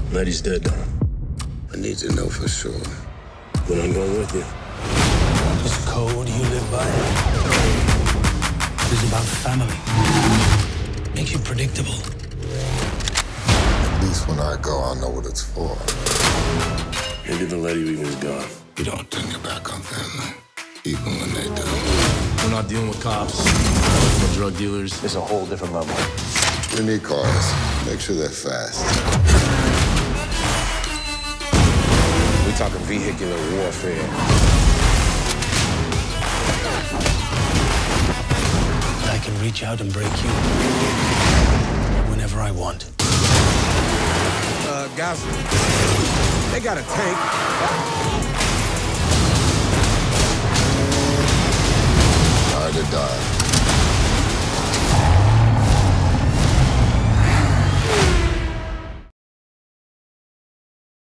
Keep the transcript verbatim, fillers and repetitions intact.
Letty's dead, Don. I need to know for sure. Then I'm going with you. This code you live by is about family. Makes you predictable. At least when I go, I'll know what it's for. Maybe the Letty we knew is gone. You don't turn your back on family, even when they do. We're not dealing with cops, no drug dealers. It's a whole different level. We need cars. Make sure they're fast. We're talking vehicular warfare. I can reach out and break you whenever I want. Uh, guys, they got a tank. Ride or die.